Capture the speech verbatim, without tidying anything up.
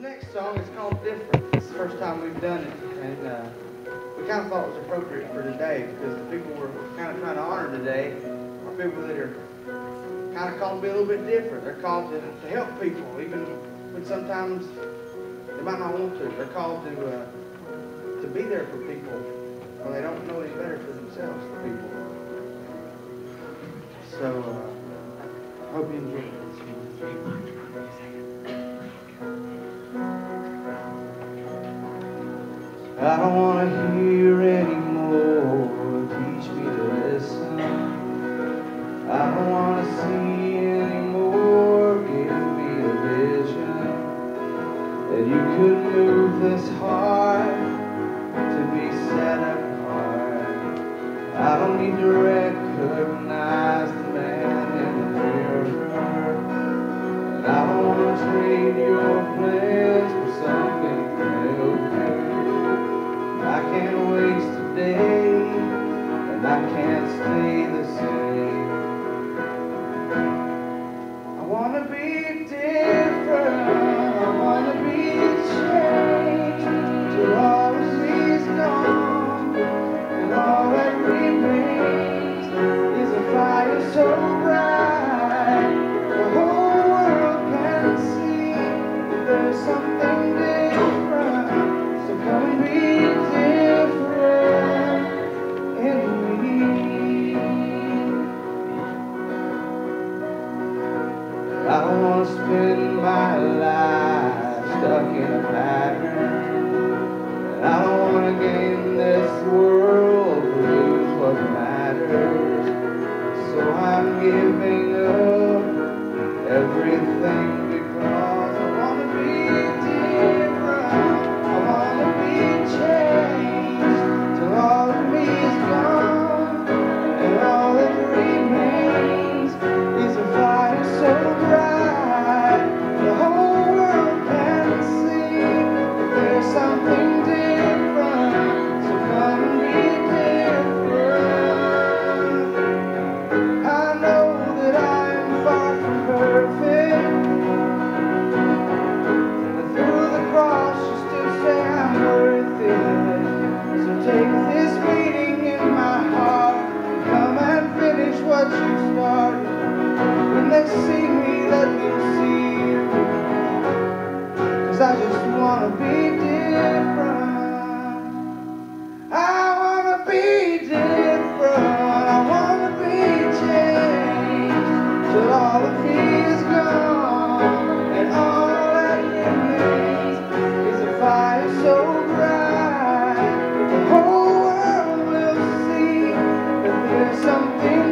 next song is called Different. It's the first time we've done it, and uh, we kind of thought it was appropriate for today because the people we're kind of trying to honor today are people that are kind of called to be a little bit different. They're called to, to help people, even when sometimes they might not want to. They're called to uh, to be there for people when they don't know any better for themselves, for people. So, uh, I hope you enjoy it. I don't want to hear anymore, teach me to listen. I don't want to see anymore, give me a vision that you could move this heart to be set apart. I don't need to recognize the man in the mirror, and I don't want to trade your plans for something new. I can't waste a day, and I can't stay the same. I want to be different, I want to be changed, till all of me is gone, and all that remains is a fire so bright the whole world can see that there's something different. So come and be I don't want to spend my life stuck in a pattern. I don't want to gain this world, lose what matters. So I'm giving up everything because I want to be different. I want to be changed till all of me is gone, and all that remains is a fire so bright the whole world can see that there's something different. So come and be different. I know that I'm far from perfect, but through the cross you still say I'm worth it. So take this meeting in my heart and come and finish what you started. When they see me, let them see you, 'cause I just want to be different. I want to be different. I want to be changed till all of me is gone, and all that remains is a fire so bright the whole world will see that there's something